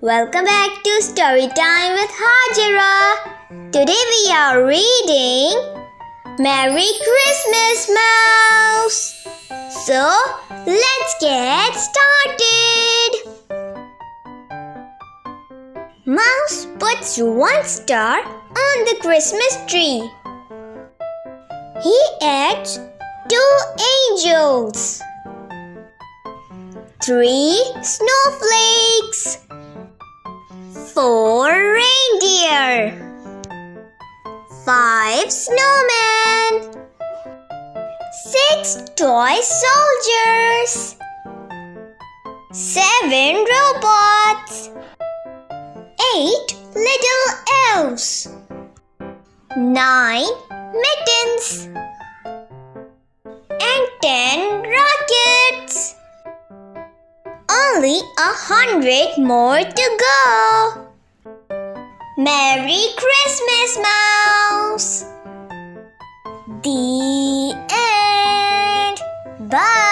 Welcome back to Story Time with Hajira. Today we are reading Merry Christmas, Mouse. So, let's get started. Mouse puts one star on the Christmas tree. He adds 2 angels, 3 snowflakes, 4 reindeer, 5 snowmen, 6 toy soldiers, 7 robots, 8 little elves, 9 mittens, and 10 rockets. Only 100 more to go. Merry Christmas, Mouse. The end. Bye.